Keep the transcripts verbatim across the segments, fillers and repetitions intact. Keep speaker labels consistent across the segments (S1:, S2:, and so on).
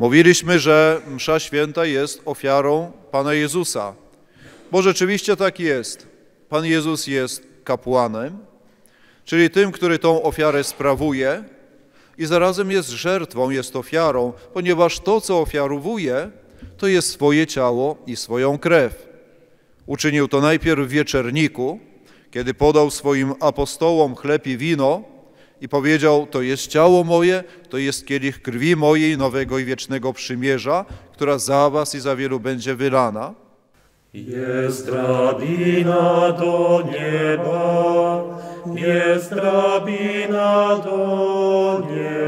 S1: Mówiliśmy, że msza święta jest ofiarą Pana Jezusa, bo rzeczywiście tak jest. Pan Jezus jest kapłanem, czyli tym, który tą ofiarę sprawuje i zarazem jest żertwą, jest ofiarą, ponieważ to, co ofiarowuje, to jest swoje ciało i swoją krew. Uczynił to najpierw w wieczerniku, kiedy podał swoim apostołom chleb i wino i powiedział: to jest ciało moje, to jest kielich krwi mojej nowego i wiecznego przymierza, która za was i za wielu będzie wylana.
S2: Jest drabina do nieba, jest drabina do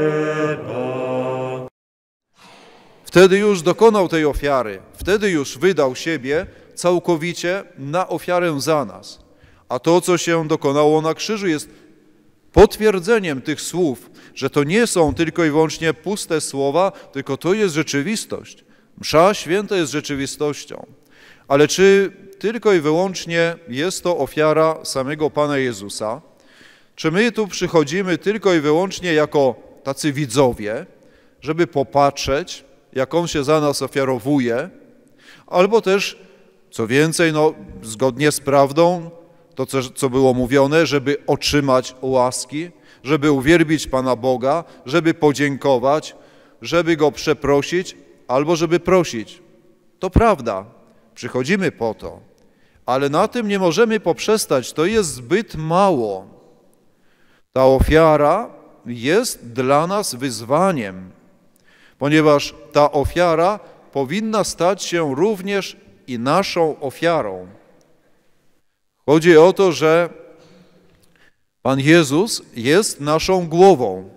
S2: nieba.
S1: Wtedy już dokonał tej ofiary, wtedy już wydał siebie całkowicie na ofiarę za nas. A to, co się dokonało na krzyżu, jest potwierdzeniem tych słów, że to nie są tylko i wyłącznie puste słowa, tylko to jest rzeczywistość. Msza święta jest rzeczywistością. Ale czy tylko i wyłącznie jest to ofiara samego Pana Jezusa? Czy my tu przychodzimy tylko i wyłącznie jako tacy widzowie, żeby popatrzeć, jak On się za nas ofiarowuje, albo też, co więcej, no, zgodnie z prawdą, to, co, co było mówione, żeby otrzymać łaski, żeby uwielbić Pana Boga, żeby podziękować, żeby Go przeprosić, albo żeby prosić. To prawda, przychodzimy po to, ale na tym nie możemy poprzestać, to jest zbyt mało. Ta ofiara jest dla nas wyzwaniem, ponieważ ta ofiara powinna stać się również i naszą ofiarą. Chodzi o to, że Pan Jezus jest naszą głową.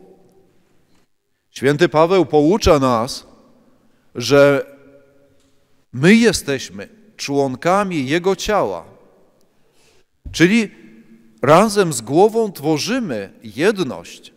S1: Święty Paweł poucza nas, że my jesteśmy członkami Jego ciała, czyli razem z głową tworzymy jedność.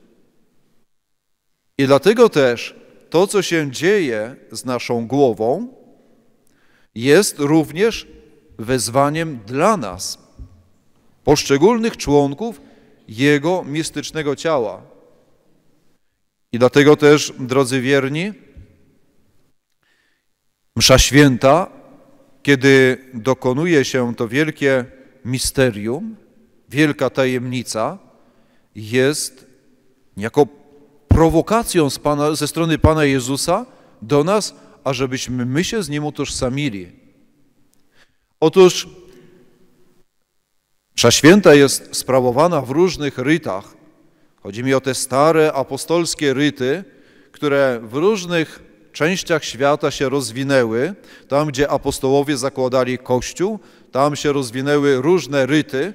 S1: I dlatego też to, co się dzieje z naszą głową, jest również wezwaniem dla nas, poszczególnych członków Jego mistycznego ciała. I dlatego też, drodzy wierni, msza święta, kiedy dokonuje się to wielkie misterium, wielka tajemnica, jest jako prowokacją z Pana, ze strony Pana Jezusa do nas, ażebyśmy my się z Nim utożsamili. Otóż msza święta jest sprawowana w różnych rytach. Chodzi mi o te stare apostolskie ryty, które w różnych częściach świata się rozwinęły. Tam, gdzie apostołowie zakładali Kościół, tam się rozwinęły różne ryty.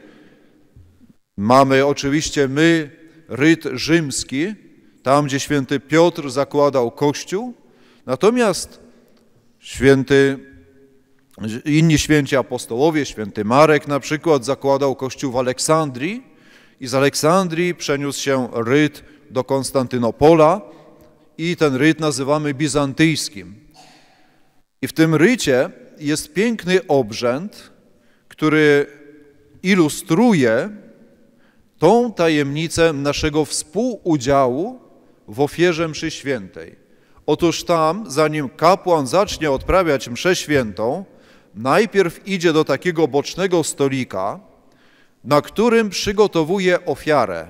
S1: Mamy oczywiście my ryt rzymski, tam, gdzie święty Piotr zakładał Kościół, natomiast święty, inni święci apostołowie, święty Marek na przykład zakładał Kościół w Aleksandrii i z Aleksandrii przeniósł się ryt do Konstantynopola i ten ryt nazywamy bizantyjskim. I w tym rycie jest piękny obrzęd, który ilustruje tą tajemnicę naszego współudziału w ofierze mszy świętej. Otóż tam, zanim kapłan zacznie odprawiać mszę świętą, najpierw idzie do takiego bocznego stolika, na którym przygotowuje ofiarę.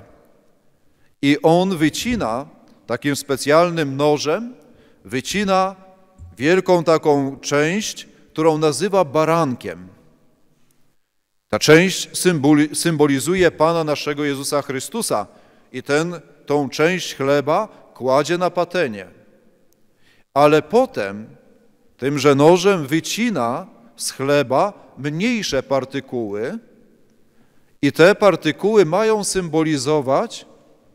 S1: I on wycina takim specjalnym nożem, wycina wielką taką część, którą nazywa barankiem. Ta część symbolizuje Pana naszego Jezusa Chrystusa i ten, tą część chleba kładzie na patenie. Ale potem tymże nożem wycina z chleba mniejsze partykuły i te partykuły mają symbolizować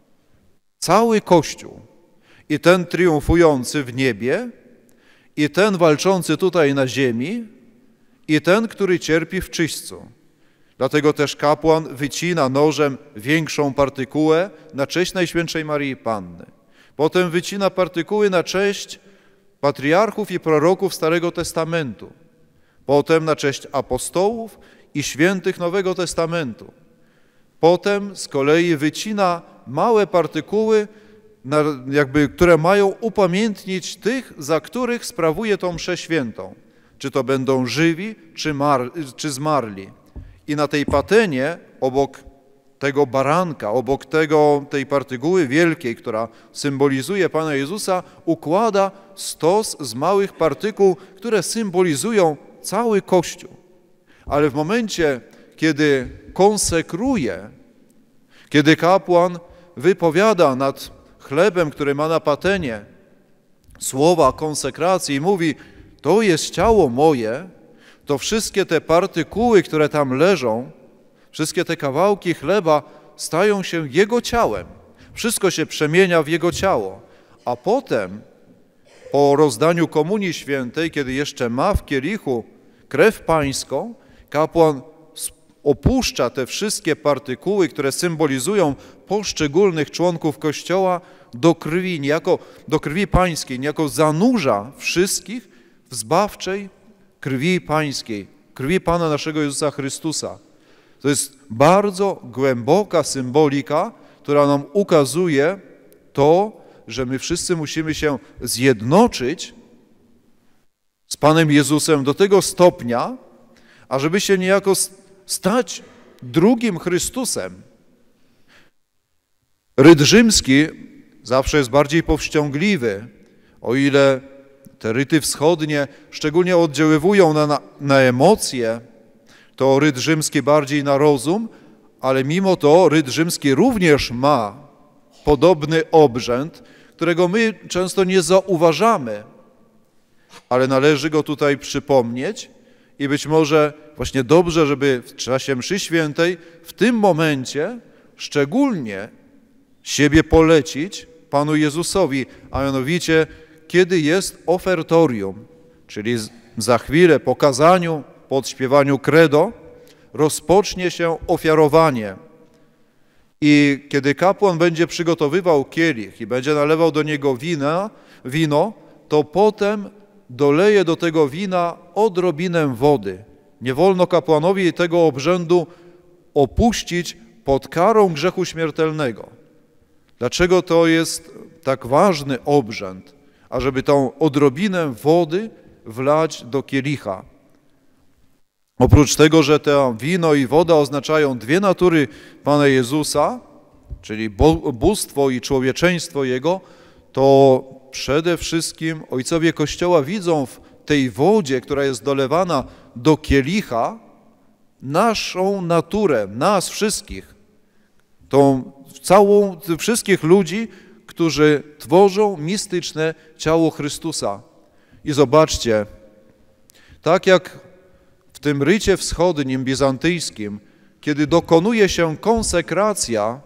S1: cały Kościół. I ten triumfujący w niebie, i ten walczący tutaj na ziemi, i ten, który cierpi w czyśćcu. Dlatego też kapłan wycina nożem większą partykułę na cześć Najświętszej Maryi Panny. Potem wycina partykuły na cześć patriarchów i proroków Starego Testamentu. Potem na cześć apostołów i świętych Nowego Testamentu. Potem z kolei wycina małe partykuły jakby, które mają upamiętnić tych, za których sprawuje tą mszę świętą. Czy to będą żywi, czy, mar, czy zmarli. I na tej patenie, obok tego baranka, obok tego, tej partyguły wielkiej, która symbolizuje Pana Jezusa, układa stos z małych partykuł, które symbolizują cały Kościół. Ale w momencie, kiedy konsekruje, kiedy kapłan wypowiada nad chlebem, który ma na patenie, słowa konsekracji i mówi: to jest ciało moje, to wszystkie te partykuły, które tam leżą, wszystkie te kawałki chleba stają się Jego ciałem. Wszystko się przemienia w Jego ciało. A potem, po rozdaniu Komunii Świętej, kiedy jeszcze ma w kielichu krew pańską, kapłan opuszcza te wszystkie partykuły, które symbolizują poszczególnych członków Kościoła, do krwi, niejako do krwi pańskiej, niejako zanurza wszystkich w zbawczej krwi pańskiej, krwi Pana naszego Jezusa Chrystusa. To jest bardzo głęboka symbolika, która nam ukazuje to, że my wszyscy musimy się zjednoczyć z Panem Jezusem do tego stopnia, ażeby się niejako stać drugim Chrystusem. Ryt rzymski zawsze jest bardziej powściągliwy, o ile te ryty wschodnie szczególnie oddziaływują na, na, na emocje, to ryt rzymski bardziej na rozum, ale mimo to ryt rzymski również ma podobny obrzęd, którego my często nie zauważamy, ale należy go tutaj przypomnieć i być może właśnie dobrze, żeby w czasie mszy świętej w tym momencie szczególnie siebie polecić Panu Jezusowi, a mianowicie kiedy jest ofertorium, czyli za chwilę po kazaniu, po odśpiewaniu credo, rozpocznie się ofiarowanie. I kiedy kapłan będzie przygotowywał kielich i będzie nalewał do niego wina, wino, to potem doleje do tego wina odrobinę wody. Nie wolno kapłanowi tego obrzędu opuścić pod karą grzechu śmiertelnego. Dlaczego to jest tak ważny obrzęd? Ażeby tą odrobinę wody wlać do kielicha. Oprócz tego, że to wino i woda oznaczają dwie natury Pana Jezusa, czyli bóstwo i człowieczeństwo Jego, to przede wszystkim ojcowie Kościoła widzą w tej wodzie, która jest dolewana do kielicha, naszą naturę, nas wszystkich, tą całą, wszystkich ludzi, którzy tworzą mistyczne ciało Chrystusa. I zobaczcie, tak jak w tym rycie wschodnim, bizantyjskim, kiedy dokonuje się konsekracja,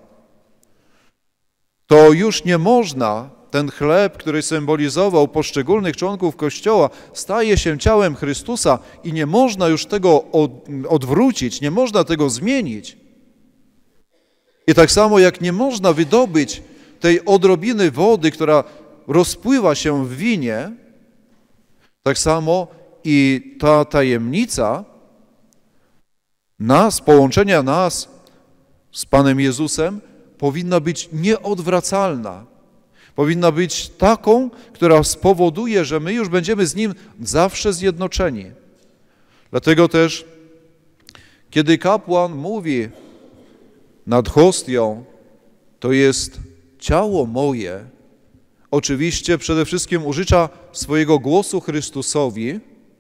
S1: to już nie można, ten chleb, który symbolizował poszczególnych członków Kościoła, staje się ciałem Chrystusa i nie można już tego odwrócić, nie można tego zmienić. I tak samo jak nie można wydobyć tej odrobiny wody, która rozpływa się w winie, tak samo i ta tajemnica nas, połączenia nas z Panem Jezusem powinna być nieodwracalna. Powinna być taką, która spowoduje, że my już będziemy z Nim zawsze zjednoczeni. Dlatego też, kiedy kapłan mówi nad hostią, to jest ciało moje, oczywiście przede wszystkim użycza swojego głosu Chrystusowi,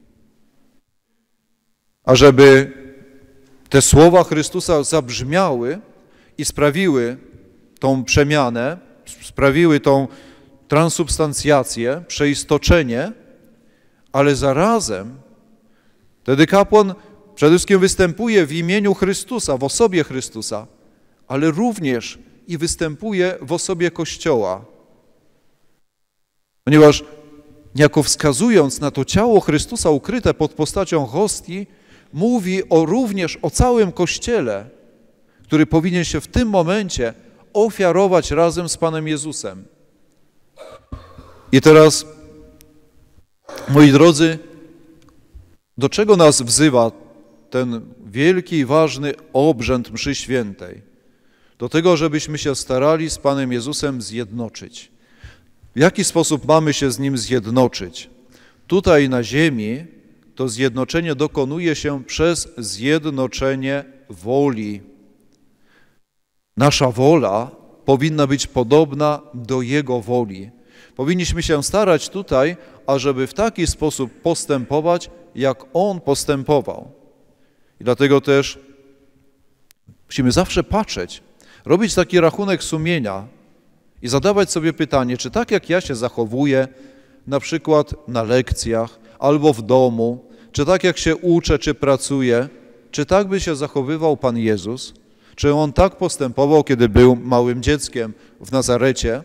S1: ażeby te słowa Chrystusa zabrzmiały i sprawiły tą przemianę, sprawiły tą transubstancjację, przeistoczenie, ale zarazem wtedy kapłan przede wszystkim występuje w imieniu Chrystusa, w osobie Chrystusa, ale również i występuje w osobie Kościoła. Ponieważ niejako wskazując na to ciało Chrystusa ukryte pod postacią hostii, mówi o, również o całym Kościele, który powinien się w tym momencie ofiarować razem z Panem Jezusem. I teraz, moi drodzy, do czego nas wzywa ten wielki i ważny obrzęd mszy świętej? do tego, żebyśmy się starali z Panem Jezusem zjednoczyć. W jaki sposób mamy się z Nim zjednoczyć? Tutaj na ziemi to zjednoczenie dokonuje się przez zjednoczenie woli. Nasza wola powinna być podobna do Jego woli. Powinniśmy się starać tutaj, ażeby w taki sposób postępować, jak On postępował. I dlatego też musimy zawsze patrzeć, robić taki rachunek sumienia i zadawać sobie pytanie, czy tak jak ja się zachowuję, na przykład na lekcjach albo w domu, czy tak jak się uczę, czy pracuję, czy tak by się zachowywał Pan Jezus, czy On tak postępował, kiedy był małym dzieckiem w Nazarecie,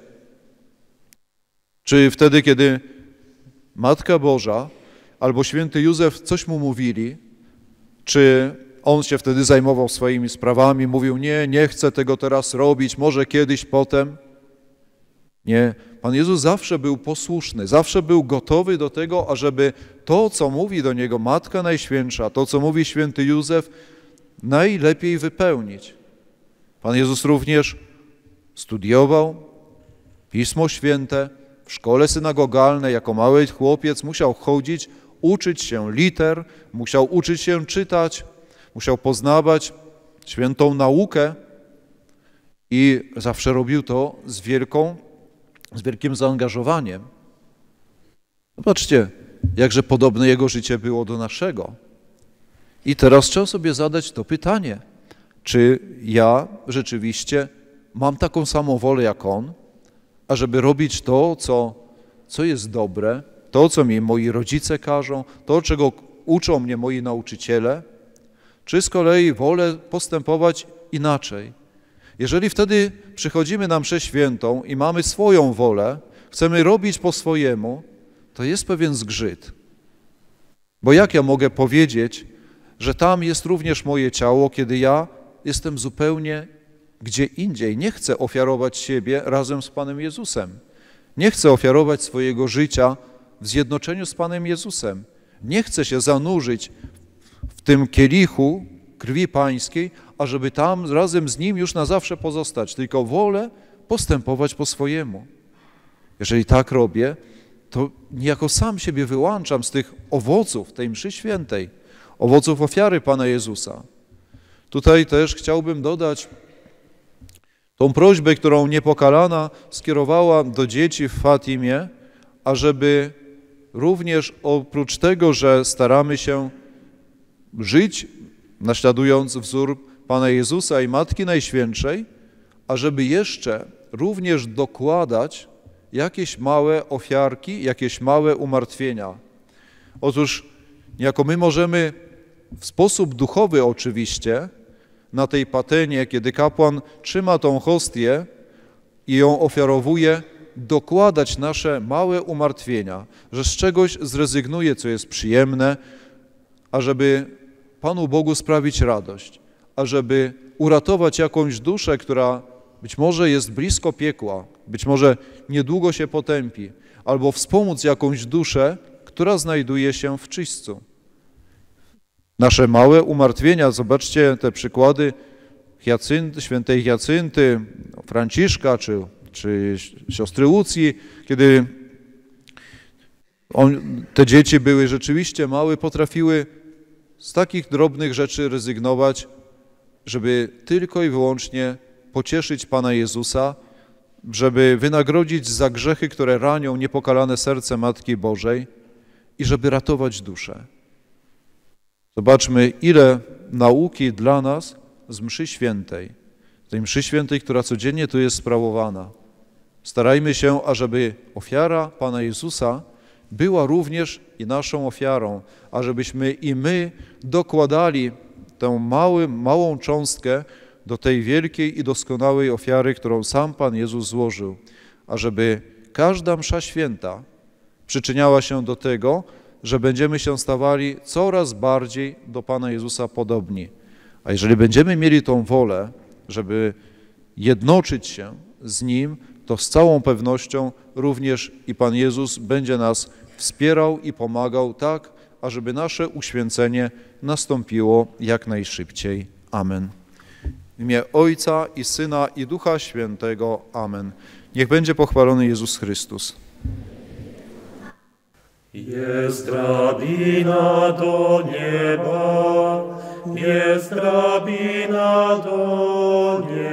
S1: czy wtedy, kiedy Matka Boża albo święty Józef coś mu mówili, czy on się wtedy zajmował swoimi sprawami, mówił, nie, nie chcę tego teraz robić, może kiedyś, potem. Nie, Pan Jezus zawsze był posłuszny, zawsze był gotowy do tego, ażeby to, co mówi do Niego Matka Najświętsza, to, co mówi święty Józef, najlepiej wypełnić. Pan Jezus również studiował Pismo Święte w szkole synagogalnej, jako mały chłopiec musiał chodzić, uczyć się liter, musiał uczyć się czytać, musiał poznawać świętą naukę i zawsze robił to z wielką, z wielkim zaangażowaniem. Zobaczcie, jakże podobne jego życie było do naszego. I teraz trzeba sobie zadać to pytanie, czy ja rzeczywiście mam taką samą wolę jak on, ażeby robić to, co, co jest dobre, to, co mi moi rodzice każą, to, czego uczą mnie moi nauczyciele, czy z kolei wolę postępować inaczej. Jeżeli wtedy przychodzimy na mszę świętą i mamy swoją wolę, chcemy robić po swojemu, to jest pewien zgrzyt. Bo jak ja mogę powiedzieć, że tam jest również moje ciało, kiedy ja jestem zupełnie gdzie indziej, nie chcę ofiarować siebie razem z Panem Jezusem. Nie chcę ofiarować swojego życia w zjednoczeniu z Panem Jezusem. Nie chcę się zanurzyć w tym kielichu krwi Pańskiej, ażeby tam razem z Nim już na zawsze pozostać, tylko wolę postępować po swojemu. Jeżeli tak robię, to niejako sam siebie wyłączam z tych owoców tej mszy świętej, owoców ofiary Pana Jezusa. Tutaj też chciałbym dodać tą prośbę, którą Niepokalana skierowała do dzieci w Fatimie, ażeby również oprócz tego, że staramy się żyć, naśladując wzór Pana Jezusa i Matki Najświętszej, ażeby jeszcze również dokładać jakieś małe ofiarki, jakieś małe umartwienia. Otóż niejako my możemy w sposób duchowy oczywiście na tej patenie, kiedy kapłan trzyma tą hostię i ją ofiarowuje, dokładać nasze małe umartwienia, że z czegoś zrezygnuje, co jest przyjemne, ażeby Panu Bogu sprawić radość, ażeby uratować jakąś duszę, która być może jest blisko piekła, być może niedługo się potępi, albo wspomóc jakąś duszę, która znajduje się w czyśćcu. Nasze małe umartwienia, zobaczcie te przykłady Hiacynty, świętej Hiacynty, Franciszka czy, czy siostry Łucji, kiedy on, te dzieci były rzeczywiście małe, potrafiły z takich drobnych rzeczy rezygnować, żeby tylko i wyłącznie pocieszyć Pana Jezusa, żeby wynagrodzić za grzechy, które ranią niepokalane serce Matki Bożej i żeby ratować duszę. Zobaczmy, ile nauki dla nas z mszy świętej, tej mszy świętej, która codziennie tu jest sprawowana. Starajmy się, ażeby ofiara Pana Jezusa była również i naszą ofiarą, ażebyśmy i my dokładali tę mały, małą cząstkę do tej wielkiej i doskonałej ofiary, którą sam Pan Jezus złożył, ażeby każda msza święta przyczyniała się do tego, że będziemy się stawali coraz bardziej do Pana Jezusa podobni. A jeżeli będziemy mieli tą wolę, żeby jednoczyć się z Nim, to z całą pewnością również i Pan Jezus będzie nas wspierał i pomagał tak, ażeby nasze uświęcenie nastąpiło jak najszybciej. Amen. W imię Ojca i Syna i Ducha Świętego. Amen. Niech będzie pochwalony Jezus Chrystus.
S2: Jest drabina do nieba, jest drabina do nieba.